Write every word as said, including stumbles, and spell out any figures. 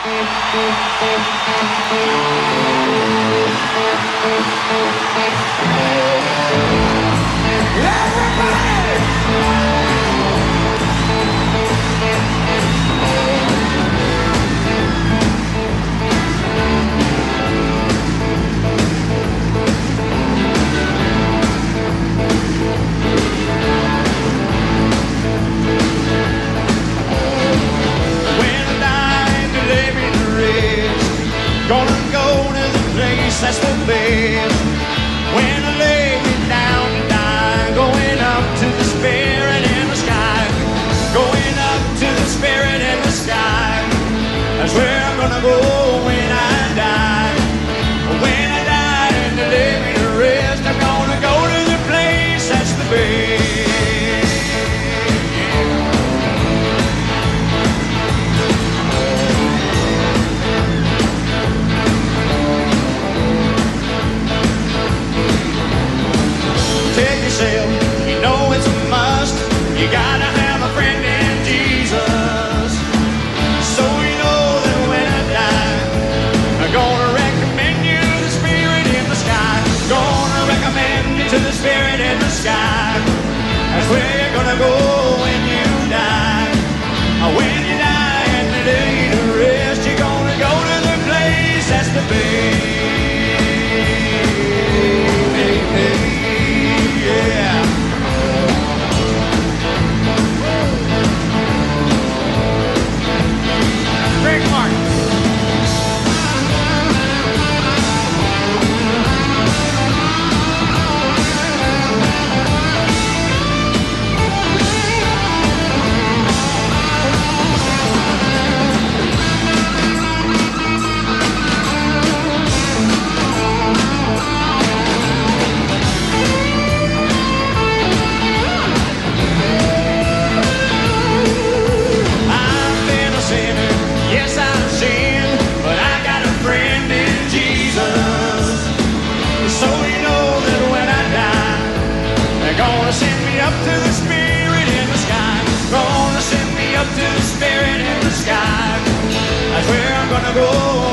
That's the best. When I lay me down to die, going up to the spirit in the sky, going up to the spirit in the sky. That's where I'm gonna go when I die. When I die and they lay me to rest, I'm gonna go to the place that's the best. You know it's a must. You gotta have a friend in Jesus. So you know that when I die, I'm gonna recommend you to the spirit in the sky. Gonna recommend you to the spirit in the sky. That's where you're gonna go when you die. When you die and the day to rest, you're gonna go to the place that's the best. Yeah. Greg Martin. Up to the spirit in the sky. Gonna send me up to the spirit in the sky. That's where I'm gonna go.